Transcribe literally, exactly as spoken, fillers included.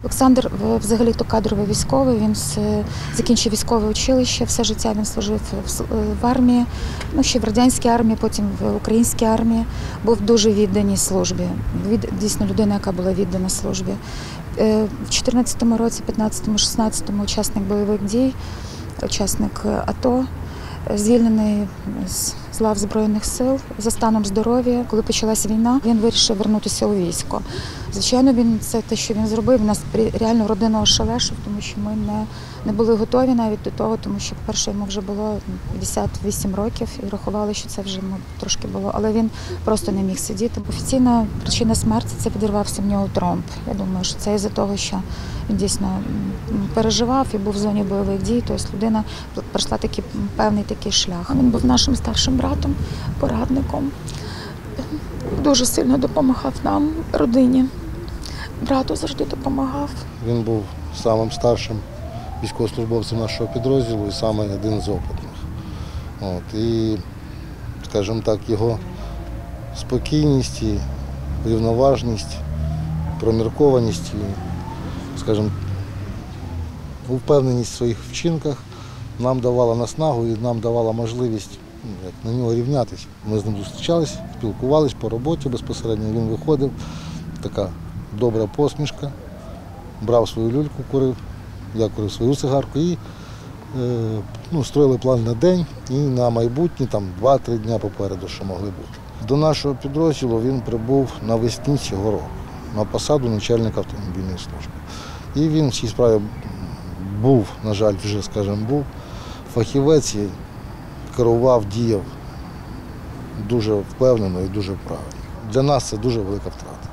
Олександр взагалі-то кадровий військовий, він закінчив військове училище, все життя він служив в армії, ну, ще в радянській армії, потім в українській армії, був дуже відданій службі, дійсно людина, яка була віддана службі. В чотирнадцятому році, п'ятнадцятому, шістнадцятому учасник бойових дій, учасник АТО, звільнений з лав Збройних сил за станом здоров'я. Коли почалась війна, він вирішив вернутися у військо. Звичайно, він це те, що він зробив, нас реально родина ошелешив, тому що ми не, не були готові навіть до того, тому що, по-перше, йому вже було п'ятдесят вісім років і рахували, що це вже ну, трошки було, але він просто не міг сидіти. Офіційна причина смерті – це підірвався в нього тромб. Я думаю, що це із-за того, що він дійсно переживав і був в зоні бойових дій, тобто людина пройшла такий певний такий шлях. Він був нашим старшим братом, порадником, дуже сильно допомагав нам, родині. Брату завжди допомагав. Він був самим старшим військовослужбовцем нашого підрозділу і саме один з опитних. От, і, скажімо так, його спокійність, і рівноважність, проміркованість, і, скажімо, впевненість в своїх вчинках нам давала наснагу і нам давала можливість як, на нього рівнятися. Ми з ним зустрічалися, спілкувалися по роботі безпосередньо, він виходив, така добра посмішка, брав свою люльку, курив, я курив свою цигарку і е, ну, строїли план на день і на майбутнє, там два-три дні попереду, що могли бути. До нашого підрозділу він прибув навесні цього року на посаду начальника автомобільної служби. І він в цій справі був, на жаль, вже, скажімо, був фахівець і керував, діяв дуже впевнено і дуже правильно. Для нас це дуже велика втрата.